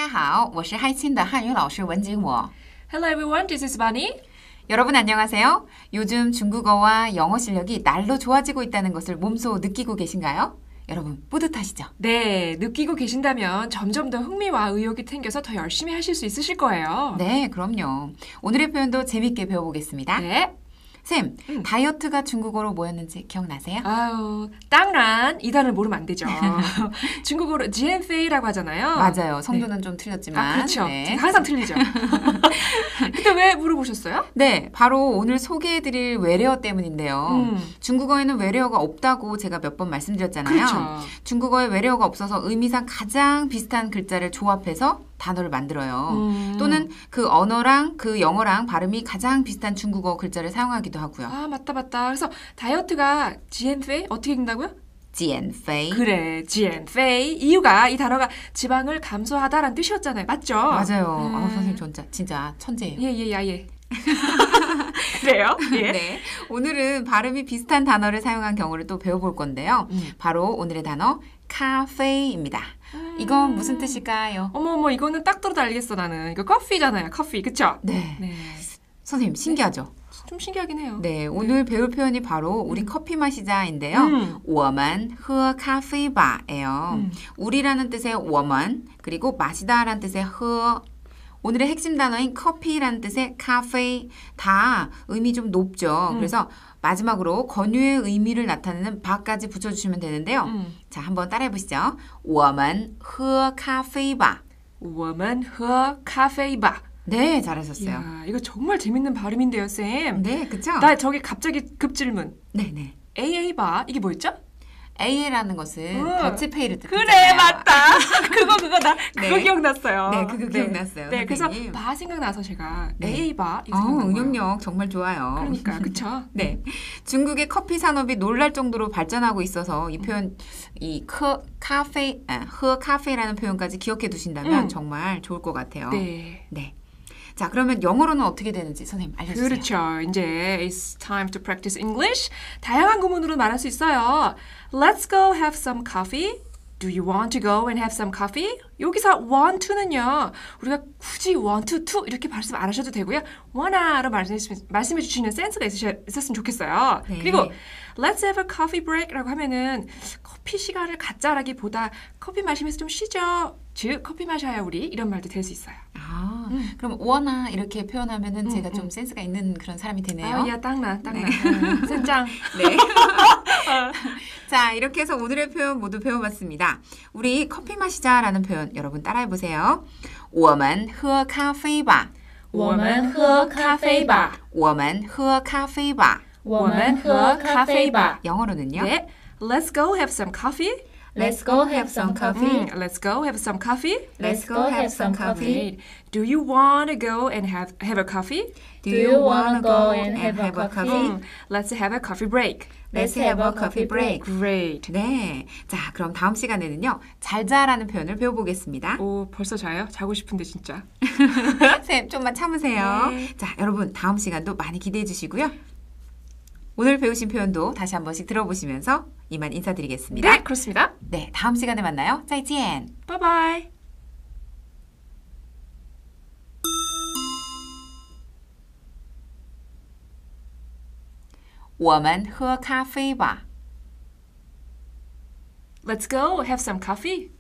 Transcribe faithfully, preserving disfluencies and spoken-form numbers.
大家好，我是嗨亲的汉语老师文景我。 Hello everyone, this is Bunny. 여러분 안녕하세요. 요즘 중국어와 영어 실력이 날로 좋아지고 있다는 것을 몸소 느끼고 계신가요? 여러분 뿌듯하시죠? 네, 느끼고 계신다면 점점 더 흥미와 의욕이 생겨서 더 열심히 하실 수 있으실 거예요. 네, 그럼요. 오늘의 표현도 재밌게 배워보겠습니다. 네. 쌤, 음. 다이어트가 중국어로 뭐였는지 기억나세요? 아유,当然 이 단어를 모르면 안 되죠. 중국어로 지엔페이라고 하잖아요. 맞아요. 성조는 네. 좀 틀렸지만. 아, 그렇죠. 네. 항상 틀리죠. 근데 왜 물어보셨어요? 네, 바로 오늘 소개해드릴 외래어 때문인데요. 음. 중국어에는 외래어가 없다고 제가 몇 번 말씀드렸잖아요. 그렇죠. 중국어에 외래어가 없어서 의미상 가장 비슷한 글자를 조합해서 단어를 만들어요. 음. 또는 그 언어랑 그 영어랑 발음이 가장 비슷한 중국어 글자를 사용하기도 하고요. 아, 맞다, 맞다. 그래서 다이어트가 지엔페이 어떻게 읽는다고요? 지엔페이. 그래, 지엔페이. 이유가 이 단어가 지방을 감소하다라는 뜻이었잖아요. 맞죠? 맞아요. 음. 아, 선생님 진짜, 진짜 천재예요. 예, 예, 야, 예. 그래요? 예. 네. 오늘은 발음이 비슷한 단어를 사용한 경우를 또 배워볼 건데요. 음. 바로 오늘의 단어 카페입니다. 음. 이건 무슨 뜻일까요? 어머, 어머, 이거는 딱 들어도 알겠어, 나는. 이거 커피잖아요, 커피. 그쵸? 네. 네. 선생님 신기하죠? 좀 신기하긴 해요. 네, 오늘 배울 표현이 바로 우리 음. 커피 마시자인데요. 음. 我们喝咖啡吧예요. 음. 우리라는 뜻의 我们 그리고 마시다라는 뜻의 喝 오늘의 핵심 단어인 커피라는 뜻의 카페 다 의미 좀 높죠. 음. 그래서 마지막으로 권유의 의미를 나타내는 바까지 붙여주시면 되는데요. 음. 자, 한번 따라해 보시죠. 我们喝咖啡吧我们喝咖啡吧. 네, 잘하셨어요. 이야, 이거 정말 재밌는 발음인데요, 쌤. 네, 그쵸? 나 저기 갑자기 급질문. 네, 네. 에이에이바, 이게 뭐였죠? 에이라는 것은 음. 더치페이를 뜻하잖아요. 그래, 맞다. 그거, 그거, 나 그거 네. 기억났어요. 네, 그거 기억났어요, 네, 그래서 선생님. 바 생각나서 제가 네. 에이바 이거 어, 생각난 거예요. 응용력 정말 좋아요. 그러니까, 그쵸? 네, 중국의 커피 산업이 놀랄 정도로 발전하고 있어서 이 표현, 이 커, 카페, 아, 허 카페라는 표현까지 기억해 두신다면 음. 정말 좋을 것 같아요. 네. 네. 자, 그러면 영어로는 어떻게 되는지 선생님 알려주세요. 그렇죠. 이제 it's time to practice English. 다양한 구문으로 말할 수 있어요. Let's go have some coffee. Do you want to go and have some coffee? 여기서 want to는요. 우리가 굳이 want to, to 이렇게 말씀 안 하셔도 되고요. wanna로 말씀해, 말씀해 주시는 센스가 있으셔, 있었으면 좋겠어요. 네. 그리고 let's have a coffee break라고 하면은 커피 시간을 갖자라기보다 커피 마시면서 좀 쉬죠. 즉 커피 마셔야 우리 이런 말도 될 수 있어요. 아, 음. 그럼 원아 이렇게 표현하면은 음, 제가 음. 좀 센스가 있는 그런 사람이 되네요. 아, 야, 땅나, 땅나. 네. 음, 센짱. 네. 자, 이렇게 해서 오늘의 표현 모두 배워봤습니다. 우리 커피 마시자라는 표현 여러분 따라해보세요. 我们喝咖啡吧我们喝咖啡吧我们喝咖啡吧我们喝咖啡吧 영어로는요? 네. Let's go have some coffee. Let's go have some coffee. 음, let's go have some coffee. Let's go have some coffee. Great. Do you want to go and have have a coffee? Do you wanna go and have a coffee? 음, let's have a coffee break. Let's have a coffee break. Great. 네. 자, 그럼 다음 시간에는요. 잘 자라는 표현을 배워보겠습니다. 오, 벌써 자요? 자고 싶은데 진짜. 쌤, 좀만 참으세요. 네. 자, 여러분 다음 시간도 많이 기대해 주시고요. 오늘 배우신 표현도 다시 한 번씩 들어보시면서 이만 인사드리겠습니다. 네, 그렇습니다. 네, 다음 시간에 만나요. 再见. Bye bye. 我们喝咖啡吧 Let's go have some coffee.